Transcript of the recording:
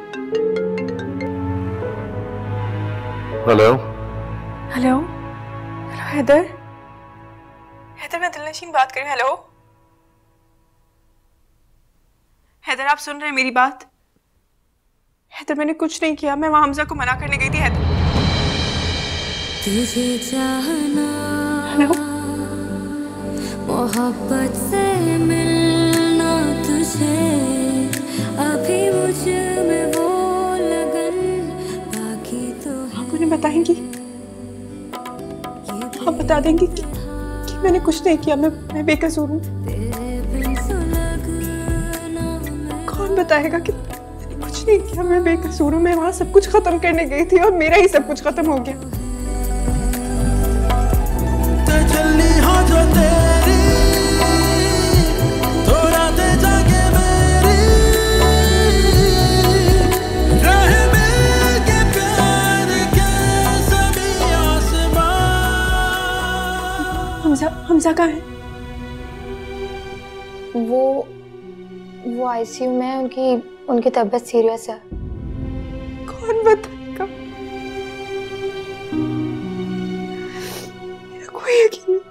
Hello hello hello Haider, Haider मैं दिलनशीन बात कर रही हूँ। हेलो हैदर, आप सुन रहे हैं मेरी बात? हैदर मैंने कुछ नहीं किया, मैं वहां हमजा को मना करने गई थी। हैदर तुझे चाहना हेलो, मोहब्बत से मिलना तुझे, अभी मुझ में वो लगन बाकी तो है। आप मुझे बताएंगी, आप बता देंगे कि मैंने कुछ नहीं किया, मैं बेकसूर हूँ? कौन बताएगा कि मैंने कुछ नहीं किया, मैं बेकसूर हूँ? मैं वहां सब कुछ खत्म करने गई थी और मेरा ही सब कुछ खत्म हो गया। हमजा कहाँ है? वो आईसीयू में है। उनकी तबीयत सीरियस है। कौन बताएगा? मेरा कोई यकीन नहीं।